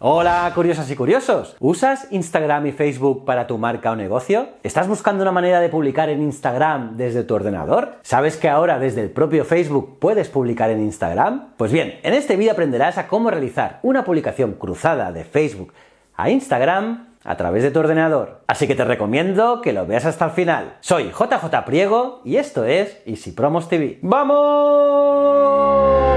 Hola, curiosas y curiosos. ¿Usas Instagram y Facebook para tu marca o negocio? ¿Estás buscando una manera de publicar en Instagram desde tu ordenador? ¿Sabes que ahora desde el propio Facebook puedes publicar en Instagram? Pues bien, en este vídeo aprenderás a cómo realizar una publicación cruzada de Facebook a Instagram a través de tu ordenador. Así que te recomiendo que lo veas hasta el final. Soy JJ Priego y esto es Easy Promos TV. ¡Vamos!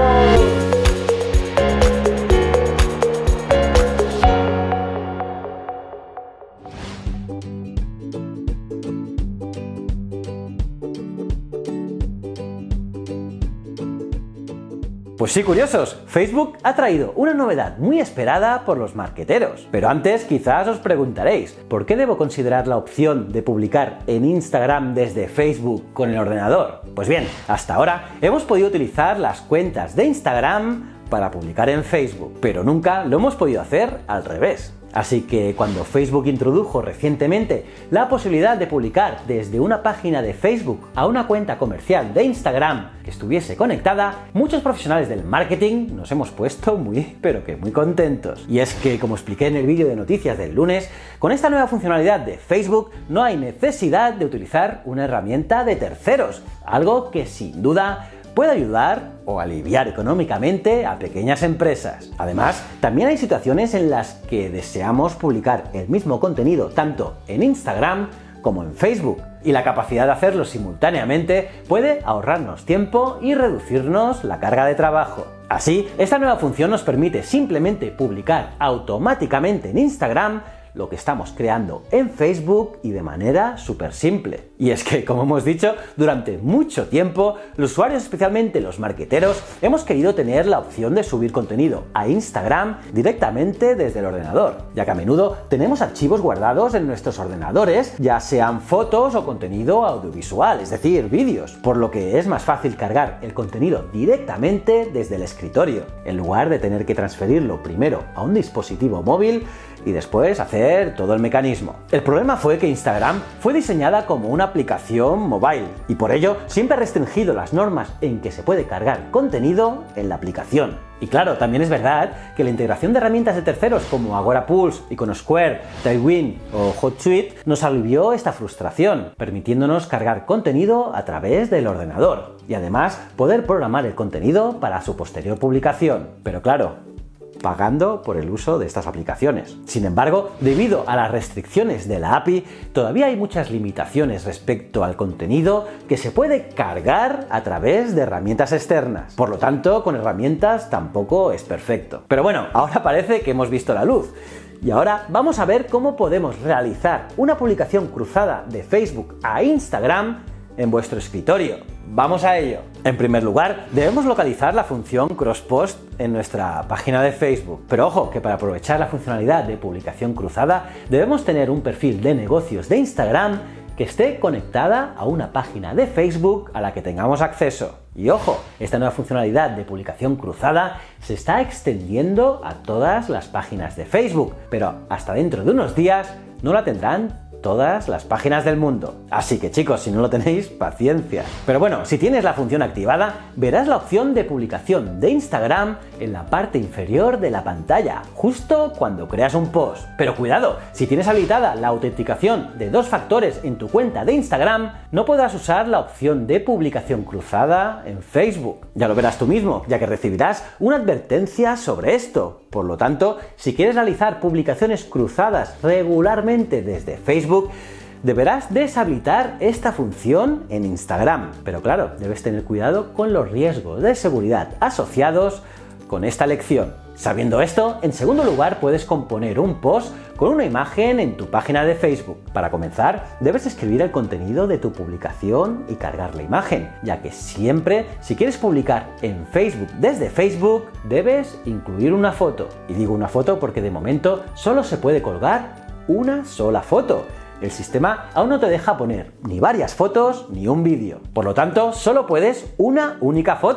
Pues sí, curiosos, Facebook ha traído una novedad muy esperada por los marketeros. Pero antes quizás os preguntaréis, ¿por qué debo considerar la opción de publicar en Instagram desde Facebook con el ordenador? Pues bien, hasta ahora hemos podido utilizar las cuentas de Instagram para publicar en Facebook, pero nunca lo hemos podido hacer al revés. Así que cuando Facebook introdujo recientemente la posibilidad de publicar desde una página de Facebook a una cuenta comercial de Instagram que estuviese conectada, muchos profesionales del marketing nos hemos puesto muy contentos. Y es que, como expliqué en el vídeo de noticias del lunes, con esta nueva funcionalidad de Facebook no hay necesidad de utilizar una herramienta de terceros, algo que sin duda puede ayudar o aliviar económicamente a pequeñas empresas. Además, también hay situaciones en las que deseamos publicar el mismo contenido tanto en Instagram como en Facebook, y la capacidad de hacerlo simultáneamente puede ahorrarnos tiempo y reducirnos la carga de trabajo. Así, esta nueva función nos permite simplemente publicar automáticamente en Instagram lo que estamos creando en Facebook y de manera súper simple. Y es que, como hemos dicho, durante mucho tiempo, los usuarios, especialmente los marketeros, hemos querido tener la opción de subir contenido a Instagram directamente desde el ordenador, ya que a menudo tenemos archivos guardados en nuestros ordenadores, ya sean fotos o contenido audiovisual, es decir, vídeos, por lo que es más fácil cargar el contenido directamente desde el escritorio, en lugar de tener que transferirlo primero a un dispositivo móvil y después hacer todo el mecanismo. El problema fue que Instagram fue diseñada como una aplicación mobile y por ello siempre ha restringido las normas en que se puede cargar contenido en la aplicación. Y claro, también es verdad que la integración de herramientas de terceros como Agorapulse, Iconosquare, Tailwind o HotSuite nos alivió esta frustración, permitiéndonos cargar contenido a través del ordenador y además poder programar el contenido para su posterior publicación. Pero claro, pagando por el uso de estas aplicaciones. Sin embargo, debido a las restricciones de la API, todavía hay muchas limitaciones respecto al contenido que se puede cargar a través de herramientas externas. Por lo tanto, con herramientas tampoco es perfecto. Pero bueno, ahora parece que hemos visto la luz. Y ahora vamos a ver cómo podemos realizar una publicación cruzada de Facebook a Instagram en vuestro escritorio. ¡Vamos a ello! En primer lugar, debemos localizar la función Crosspost en nuestra página de Facebook. Pero ojo, que para aprovechar la funcionalidad de publicación cruzada, debemos tener un perfil de negocios de Instagram que esté conectada a una página de Facebook a la que tengamos acceso. Y ojo, esta nueva funcionalidad de publicación cruzada se está extendiendo a todas las páginas de Facebook, pero hasta dentro de unos días no la tendrán todas las páginas del mundo. Así que chicos, si no lo tenéis, paciencia. Pero bueno, si tienes la función activada, verás la opción de publicación de Instagram en la parte inferior de la pantalla, justo cuando creas un post. Pero cuidado, si tienes habilitada la autenticación de 2 factores en tu cuenta de Instagram, no podrás usar la opción de publicación cruzada en Facebook. Ya lo verás tú mismo, ya que recibirás una advertencia sobre esto. Por lo tanto, si quieres realizar publicaciones cruzadas regularmente desde Facebook, deberás deshabilitar esta función en Instagram. Pero claro, debes tener cuidado con los riesgos de seguridad asociados con esta elección. Sabiendo esto, en segundo lugar puedes componer un post con una imagen en tu página de Facebook. Para comenzar, debes escribir el contenido de tu publicación y cargar la imagen, ya que siempre, si quieres publicar en Facebook desde Facebook, debes incluir una foto. Y digo una foto porque de momento solo se puede colgar una sola foto. El sistema aún no te deja poner ni varias fotos ni un vídeo. Por lo tanto, solo puedes una única foto.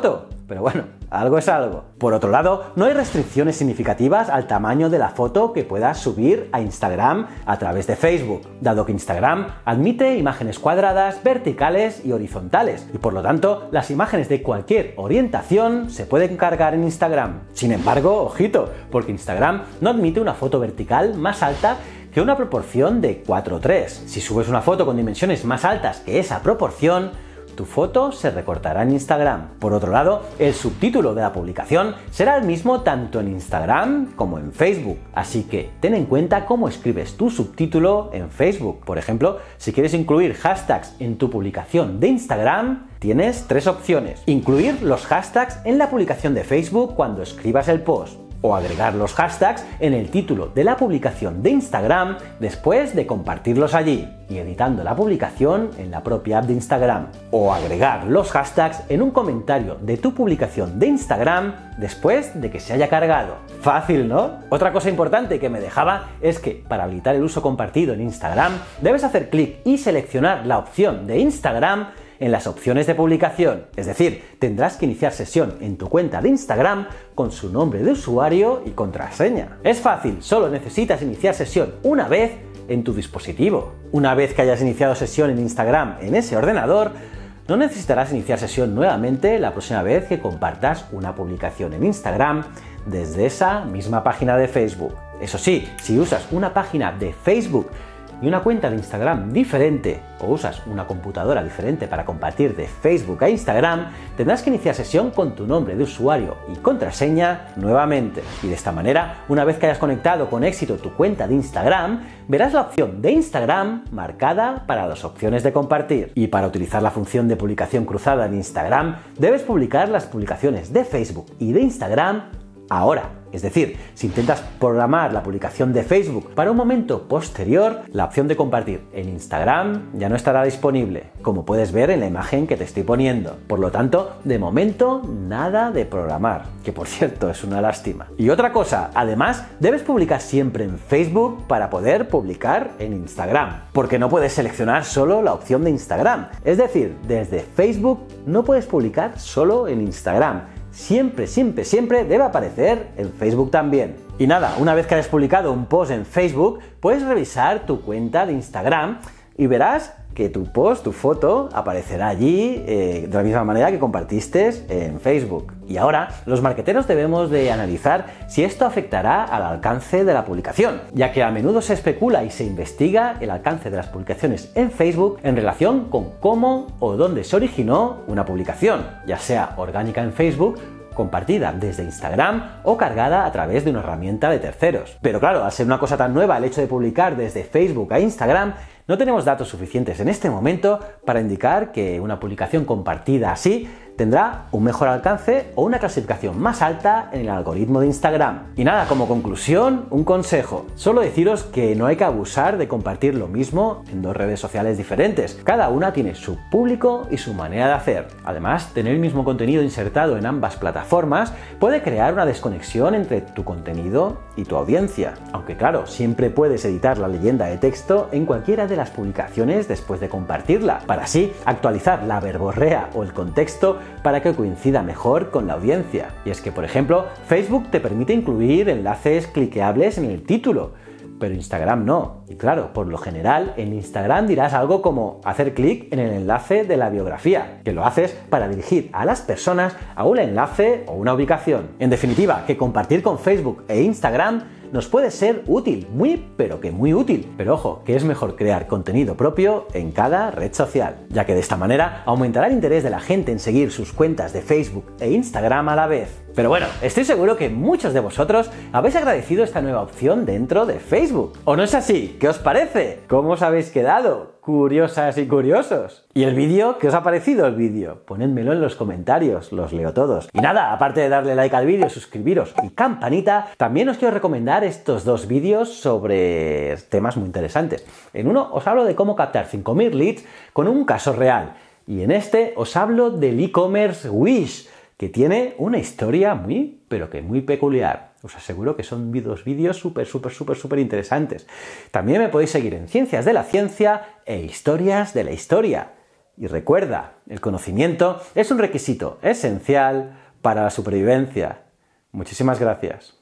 pero bueno, algo es algo. Por otro lado, no hay restricciones significativas al tamaño de la foto que puedas subir a Instagram a través de Facebook, dado que Instagram admite imágenes cuadradas, verticales y horizontales, y por lo tanto, las imágenes de cualquier orientación se pueden cargar en Instagram. Sin embargo, ojito, porque Instagram no admite una foto vertical más alta que una proporción de 4:3. Si subes una foto con dimensiones más altas que esa proporción, tu foto se recortará en Instagram. Por otro lado, el subtítulo de la publicación será el mismo tanto en Instagram como en Facebook. Así que ten en cuenta cómo escribes tu subtítulo en Facebook. Por ejemplo, si quieres incluir hashtags en tu publicación de Instagram, tienes 3 opciones. Incluir los hashtags en la publicación de Facebook cuando escribas el post, o agregar los hashtags en el título de la publicación de Instagram después de compartirlos allí y editando la publicación en la propia app de Instagram, o agregar los hashtags en un comentario de tu publicación de Instagram después de que se haya cargado. Fácil, ¿no? Otra cosa importante que me dejaba es que para habilitar el uso compartido en Instagram debes hacer clic y seleccionar la opción de Instagram en las opciones de publicación. Es decir, tendrás que iniciar sesión en tu cuenta de Instagram con su nombre de usuario y contraseña. Es fácil, solo necesitas iniciar sesión una vez en tu dispositivo. Una vez que hayas iniciado sesión en Instagram en ese ordenador, no necesitarás iniciar sesión nuevamente la próxima vez que compartas una publicación en Instagram desde esa misma página de Facebook. Eso sí, si usas una página de Facebook y una cuenta de Instagram diferente o usas una computadora diferente para compartir de Facebook a Instagram, tendrás que iniciar sesión con tu nombre de usuario y contraseña nuevamente. Y de esta manera, una vez que hayas conectado con éxito tu cuenta de Instagram, verás la opción de Instagram marcada para las opciones de compartir. Y para utilizar la función de publicación cruzada en Instagram, debes publicar las publicaciones de Facebook y de Instagram ahora. Es decir, si intentas programar la publicación de Facebook para un momento posterior, la opción de compartir en Instagram ya no estará disponible, como puedes ver en la imagen que te estoy poniendo. Por lo tanto, de momento, nada de programar, que por cierto es una lástima. Y otra cosa, además, debes publicar siempre en Facebook para poder publicar en Instagram, porque no puedes seleccionar solo la opción de Instagram. Es decir, desde Facebook no puedes publicar solo en Instagram. Siempre debe aparecer en Facebook también. Y nada, una vez que hayas publicado un post en Facebook, puedes revisar tu cuenta de Instagram y verás que tu post, tu foto, aparecerá allí de la misma manera que compartiste en Facebook. Y ahora, los marketeros debemos de analizar si esto afectará al alcance de la publicación, ya que a menudo se especula y se investiga el alcance de las publicaciones en Facebook en relación con cómo o dónde se originó una publicación, ya sea orgánica en Facebook, compartida desde Instagram o cargada a través de una herramienta de terceros. Pero claro, al ser una cosa tan nueva el hecho de publicar desde Facebook a Instagram, no tenemos datos suficientes en este momento para indicar que una publicación compartida así tendrá un mejor alcance o una clasificación más alta en el algoritmo de Instagram. Y nada, como conclusión, un consejo. Solo deciros que no hay que abusar de compartir lo mismo en 2 redes sociales diferentes. Cada una tiene su público y su manera de hacer. Además, tener el mismo contenido insertado en ambas plataformas puede crear una desconexión entre tu contenido y tu audiencia. Aunque claro, siempre puedes editar la leyenda de texto en cualquiera de las publicaciones después de compartirla, para así actualizar la verborrea o el contexto para que coincida mejor con la audiencia. Y es que, por ejemplo, Facebook te permite incluir enlaces cliqueables en el título, pero Instagram no. Y claro, por lo general, en Instagram dirás algo como hacer clic en el enlace de la biografía, que lo haces para dirigir a las personas a un enlace o una ubicación. En definitiva, que compartir con Facebook e Instagram nos puede ser útil, pero que muy útil. Pero ojo, que es mejor crear contenido propio en cada red social, ya que de esta manera aumentará el interés de la gente en seguir sus cuentas de Facebook e Instagram a la vez. Pero bueno, estoy seguro que muchos de vosotros habéis agradecido esta nueva opción dentro de Facebook. ¿O no es así? ¿Qué os parece? ¿Cómo os habéis quedado? Curiosas y curiosos. ¿Y el vídeo? ¿Qué os ha parecido el vídeo? Ponedmelo en los comentarios, los leo todos. Y nada, aparte de darle like al vídeo, suscribiros y campanita, también os quiero recomendar estos 2 vídeos sobre temas muy interesantes. En uno os hablo de cómo captar 5.000 leads con un caso real. Y en este os hablo del e-commerce Wish, que tiene una historia muy peculiar. Os aseguro que son 2 vídeos súper interesantes. También me podéis seguir en Ciencias de la Ciencia e Historias de la Historia. Y recuerda, el conocimiento es un requisito esencial para la supervivencia. Muchísimas gracias.